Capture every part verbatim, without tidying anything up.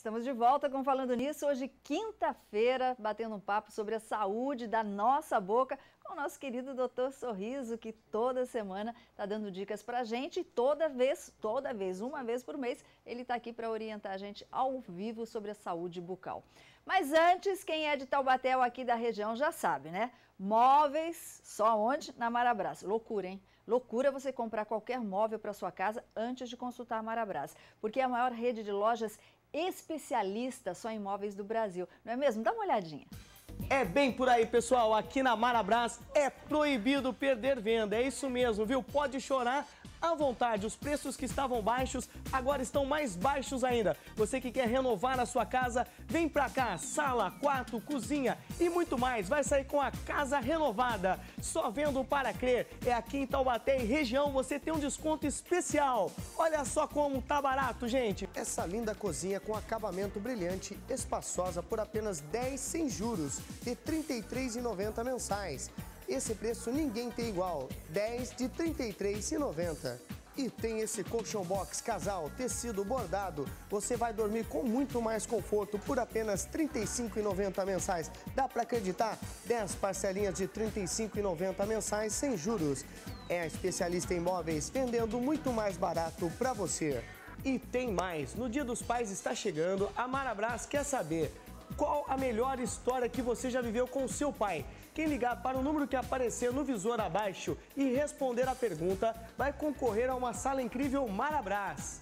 Estamos de volta com Falando Nisso, hoje quinta-feira, batendo um papo sobre a saúde da nossa boca com o nosso querido doutor Sorriso, que toda semana está dando dicas para a gente e toda vez, toda vez, uma vez por mês, ele está aqui para orientar a gente ao vivo sobre a saúde bucal. Mas antes, quem é de Taubaté ou aqui da região já sabe, né? Móveis, só onde? Na Marabras. Loucura, hein? Loucura você comprar qualquer móvel para sua casa antes de consultar a Marabras, porque é a maior rede de lojas especialista só em móveis do Brasil, não é mesmo? Dá uma olhadinha. É bem por aí, pessoal. Aqui na Marabras é proibido perder venda. É isso mesmo, viu? Pode chorar à vontade. Os preços que estavam baixos agora estão mais baixos ainda. Você que quer renovar a sua casa, vem pra cá. Sala, quarto, cozinha e muito mais. Vai sair com a casa renovada. Só vendo para crer. É aqui em Taubaté e região você tem um desconto especial. Olha só como tá barato, gente. Essa linda cozinha com acabamento brilhante, espaçosa por apenas dez reais sem juros de trinta e três reais e noventa centavos mensais. Esse preço ninguém tem igual, dez de trinta e três reais e noventa centavos. E tem esse colchão box casal, tecido bordado. Você vai dormir com muito mais conforto por apenas trinta e cinco reais e noventa centavos mensais. Dá para acreditar? dez parcelinhas de trinta e cinco reais e noventa centavos mensais sem juros. É a especialista em móveis vendendo muito mais barato para você. E tem mais. No Dia dos Pais está chegando, a Marabras quer saber qual a melhor história que você já viveu com o seu pai. Quem ligar para o número que aparecer no visor abaixo e responder a pergunta vai concorrer a uma sala incrível Marabras.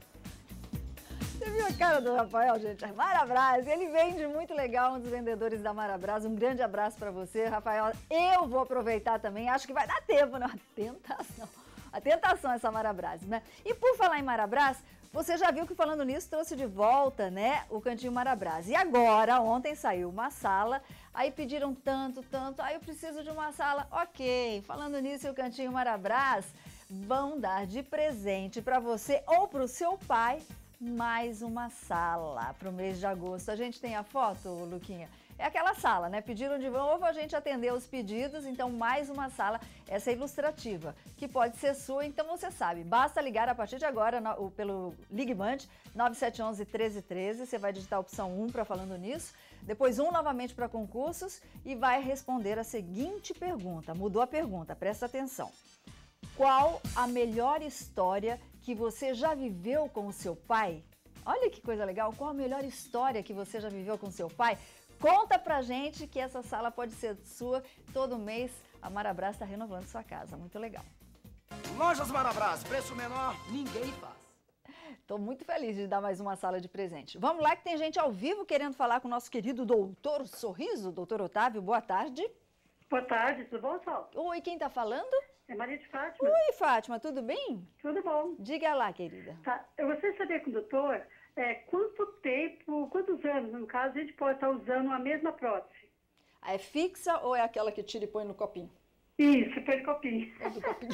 Você viu a cara do Rafael, gente? Marabras, ele vende muito legal, um dos vendedores da Marabras. Um grande abraço para você, Rafael. Eu vou aproveitar também, acho que vai dar tempo, não? A tentação. A tentação essa Marabras, né? E por falar em Marabras, você já viu que Falando Nisso trouxe de volta, né, o Cantinho Marabras. E agora, ontem saiu uma sala, aí pediram tanto, tanto, aí eu preciso de uma sala, ok. Falando Nisso e o Cantinho Marabras vão dar de presente para você ou para o seu pai mais uma sala para o mês de agosto. A gente tem a foto, Luquinha? É aquela sala, né? Pediram de novo, a gente atendeu os pedidos, então mais uma sala, essa é ilustrativa, que pode ser sua, então você sabe. Basta ligar a partir de agora no, pelo Ligmand nove sete um um, um três um três, você vai digitar a opção um para Falando Nisso, depois um novamente para concursos e vai responder a seguinte pergunta. Mudou a pergunta, presta atenção. Qual a melhor história que você já viveu com o seu pai? Olha que coisa legal, qual a melhor história que você já viveu com o seu pai? Conta pra gente que essa sala pode ser sua. Todo mês a Marabras está renovando sua casa. Muito legal. Lojas Marabras, preço menor, ninguém faz. Estou muito feliz de dar mais uma sala de presente. Vamos lá que tem gente ao vivo querendo falar com o nosso querido doutor Sorriso. Doutor Otávio, boa tarde. Boa tarde, tudo bom, Sol? Oi, quem está falando? É Maria de Fátima. Oi, Fátima, tudo bem? Tudo bom. Diga lá, querida. Tá, eu gostaria de saber com o doutor é, quanto tempo, quantos anos, no caso, a gente pode estar usando a mesma prótese? É fixa ou é aquela que tira e põe no copinho? Isso, põe no copinho. É do copinho.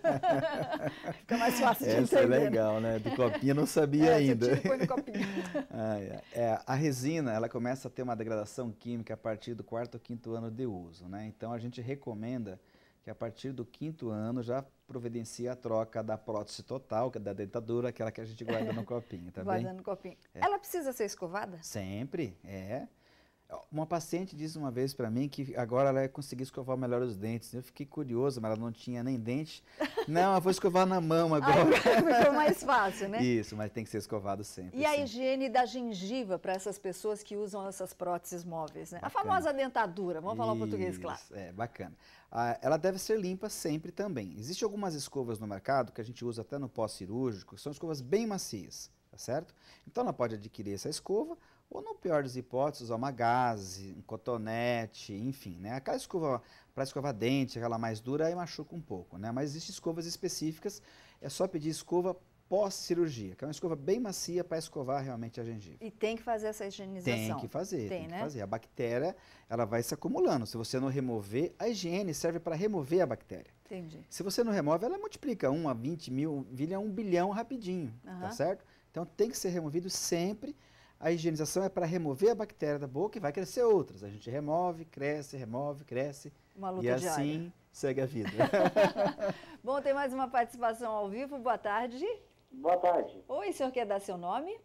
Fica mais fácil de Essa entender. é legal, né? Do copinho eu não sabia é, ainda. Você tira e põe no copinho. ah, é. É, a resina, ela começa a ter uma degradação química a partir do quarto ou quinto ano de uso, né? Então a gente recomenda que a partir do quinto ano já providencie a troca da prótese total, que é da dentadura, aquela que a gente guarda no copinho, tá bem? Guarda no copinho. É. Ela precisa ser escovada? Sempre, é. Uma paciente disse uma vez para mim que agora ela ia conseguir escovar melhor os dentes. Eu fiquei curioso, mas ela não tinha nem dente. Não, eu vou escovar na mão agora. Aí ficou mais fácil, né? Isso, mas tem que ser escovado sempre. E a sim. higiene da gengiva para essas pessoas que usam essas próteses móveis, né? Bacana. A famosa dentadura, vamos falar o português, claro. É, bacana. Ah, ela deve ser limpa sempre também. Existem algumas escovas no mercado que a gente usa até no pós-cirúrgico, que são escovas bem macias, tá certo? Então ela pode adquirir essa escova, ou no pior das hipóteses, usar uma gaze, um cotonete, enfim, né? Aquela escova para escovar dente, aquela mais dura, aí machuca um pouco, né? Mas existem escovas específicas, é só pedir escova pós-cirurgia, que é uma escova bem macia para escovar realmente a gengiva. E tem que fazer essa higienização. Tem que fazer, tem, tem né? que fazer. A bactéria, ela vai se acumulando. Se você não remover, a higiene serve para remover a bactéria. Entendi. Se você não remove, ela multiplica um a vinte mil, vira um bilhão rapidinho, Uhum. tá certo? Então tem que ser removido sempre. A higienização é para remover a bactéria da boca e vai crescer outras. A gente remove, cresce, remove, cresce. Uma luta e assim diária. segue a vida. Bom, tem mais uma participação ao vivo. Boa tarde. Boa tarde. Oi, senhor quer dar seu nome?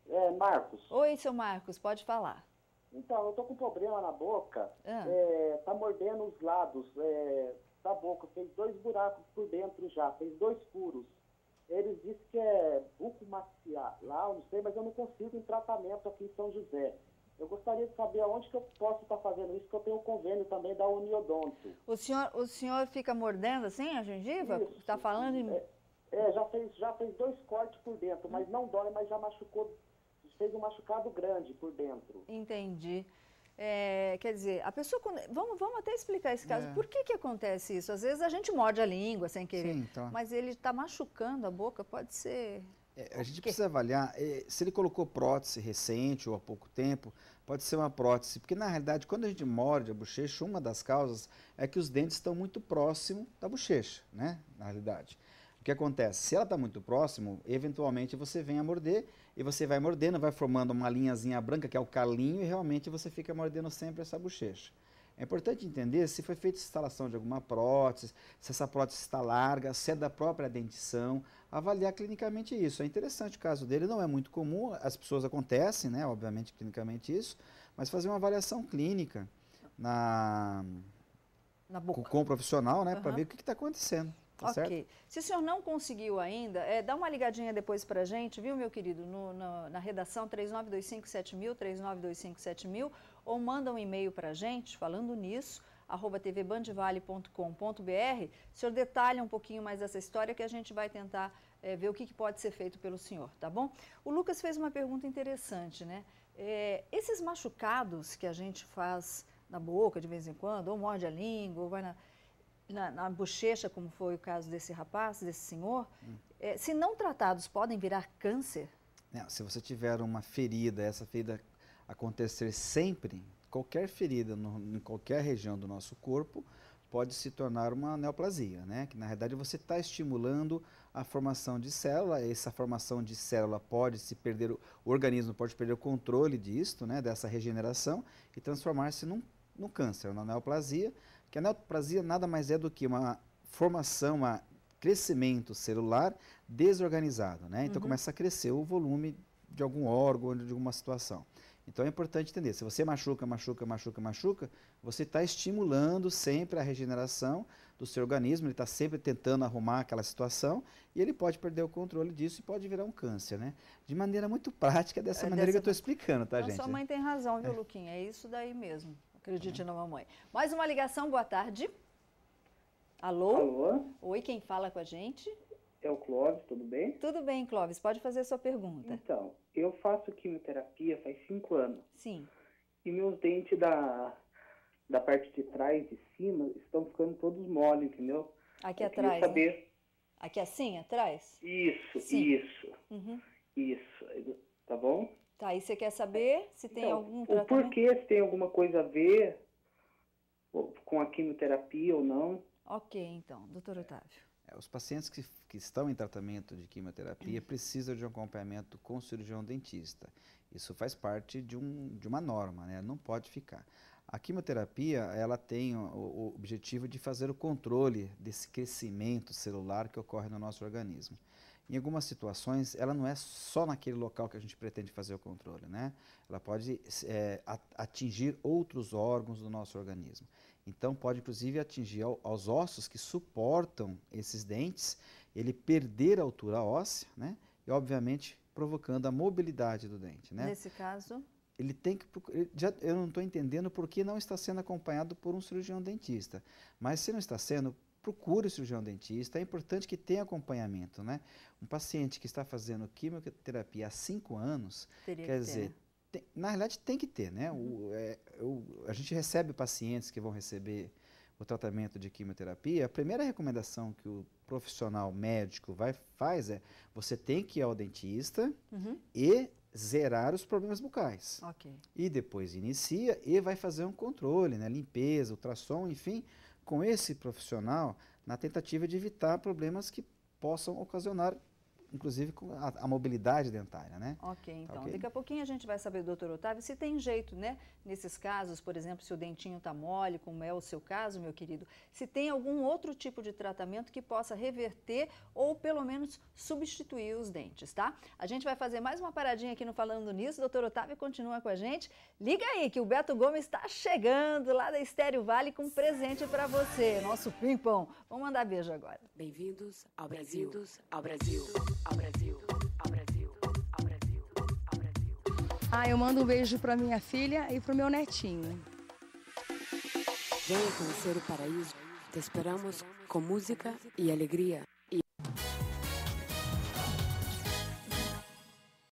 É, Marcos. Oi, seu Marcos, pode falar. Então, eu tô com problema na boca, Ah. é, tá mordendo os lados é, da boca, fez dois buracos por dentro já, fez dois furos. Eles dizem que é bucomaxilar, lá, eu não sei, mas eu não consigo em tratamento aqui em São José. Eu gostaria de saber aonde que eu posso estar fazendo isso, que eu tenho um convênio também da Uniodonto. O senhor, o senhor fica mordendo assim a gengiva? Isso. Está falando em... É, é, já fez, já fez dois cortes por dentro, mas não dói, mas já machucou, fez um machucado grande por dentro. Entendi. É, quer dizer, a pessoa... quando- Vamos, vamos até explicar esse caso. É. Por que que acontece isso? Às vezes a gente morde a língua sem querer, Sim, então. mas ele está machucando a boca, pode ser... É, a gente quê? precisa avaliar eh, se ele colocou prótese recente ou há pouco tempo, pode ser uma prótese, porque na realidade quando a gente morde a bochecha, uma das causas é que os dentes estão muito próximos da bochecha, né? Na realidade. O que acontece? Se ela está muito próximo, eventualmente você vem a morder e você vai mordendo, vai formando uma linhazinha branca que é o calinho e realmente você fica mordendo sempre essa bochecha. É importante entender se foi feita instalação de alguma prótese, se essa prótese está larga, se é da própria dentição, avaliar clinicamente isso. É interessante o caso dele, não é muito comum, as pessoas acontecem, né, obviamente clinicamente isso, mas fazer uma avaliação clínica na, Na com, boca. com o profissional, né, para Aham. ver o que está acontecendo. Tá certo? Ok. Se o senhor não conseguiu ainda, é, dá uma ligadinha depois pra gente, viu, meu querido, no, no- na redação três nove dois cinco sete mil, três nove dois cinco sete mil, ou manda um e-mail pra gente falando nisso, arroba t v bandvale ponto com ponto b r. O senhor detalha um pouquinho mais essa história que a gente vai tentar é, ver o que, que pode ser feito pelo senhor, tá bom? O Lucas fez uma pergunta interessante, né? É, esses machucados que a gente faz na boca de vez em quando, ou morde a língua, ou vai na... Na, na bochecha, como foi o caso desse rapaz, desse senhor, Hum. eh, se não tratados, podem virar câncer? Não, se você tiver uma ferida, essa ferida acontecer sempre, qualquer ferida no, em qualquer região do nosso corpo pode se tornar uma neoplasia, né? Que na realidade você está estimulando a formação de célula, essa formação de célula pode se perder, o, o organismo pode perder o controle disto, né? Dessa regeneração e transformar-se num, num câncer, na neoplasia, que a neoplasia nada mais é do que uma formação, um crescimento celular desorganizado, né? Então Uhum. começa a crescer o volume de algum órgão, de alguma situação. Então é importante entender, se você machuca, machuca, machuca, machuca, você está estimulando sempre a regeneração do seu organismo, ele está sempre tentando arrumar aquela situação e ele pode perder o controle disso e pode virar um câncer, né? De maneira muito prática, dessa É maneira dessa que eu estou explicando, tá, Então, gente? sua mãe tem razão, viu, Luquinha? É isso daí mesmo. Acredite na mamãe. Mais uma ligação, boa tarde. Alô? Alô, Oi, quem fala com a gente? é o Clóvis, tudo bem? Tudo bem, Clóvis, pode fazer a sua pergunta. Então, eu faço quimioterapia faz cinco anos Sim. e meus dentes da, da parte de trás e cima estão ficando todos mole, entendeu? Aqui Eu queria atrás, né? saber. Aqui assim, atrás? Isso, Sim. isso, Uhum. isso, tá bom? Tá, e você quer saber se tem Então, algum o tratamento? porquê, se tem alguma coisa a ver com a quimioterapia ou não? Ok, então, doutor Otávio. É, os pacientes que, que estão em tratamento de quimioterapia precisam de um acompanhamento com o cirurgião dentista. Isso faz parte de, um, de uma norma, né? Não pode ficar. A quimioterapia, ela tem o, o objetivo de fazer o controle desse crescimento celular que ocorre no nosso organismo. Em algumas situações, ela não é só naquele local que a gente pretende fazer o controle, né? Ela pode é, atingir outros órgãos do nosso organismo. Então, pode inclusive atingir ao, aos ossos que suportam esses dentes, ele perder a altura óssea, né? E, obviamente, provocando a mobilidade do dente, né? Nesse caso, Ele tem que procurar, ele já, eu não estou entendendo por que não está sendo acompanhado por um cirurgião dentista. Mas se não está sendo, procure o cirurgião dentista, é importante que tenha acompanhamento, né? Um paciente que está fazendo quimioterapia há cinco anos, teria quer que dizer, ter. tem, na realidade tem que ter, né? Uhum. O, é, o, a gente recebe pacientes que vão receber o tratamento de quimioterapia, a primeira recomendação que o profissional médico vai, faz é, você tem que ir ao dentista Uhum. e zerar os problemas bucais. Ok. E depois inicia e vai fazer um controle, né? Limpeza, ultrassom, enfim, com esse profissional na tentativa de evitar problemas que possam ocasionar inclusive com a, a mobilidade dentária, né? Ok, então. Tá okay? Daqui a pouquinho a gente vai saber, doutor Otávio, se tem jeito, né? Nesses casos, por exemplo, se o dentinho está mole, como é o seu caso, meu querido, se tem algum outro tipo de tratamento que possa reverter ou pelo menos substituir os dentes, tá? A gente vai fazer mais uma paradinha aqui no Falando Nisso. Doutor Otávio continua com a gente. Liga aí que o Beto Gomes está chegando lá da Estéreo Vale com um presente para você, nosso pimpão. Vamos mandar beijo agora. Bem-vindos ao Brasil, ao Brasil, ao Brasil, ao Brasil, ao Brasil, ao Brasil. Ah, eu mando um beijo para minha filha e para o meu netinho. Venha conhecer o paraíso. Te esperamos com música e alegria.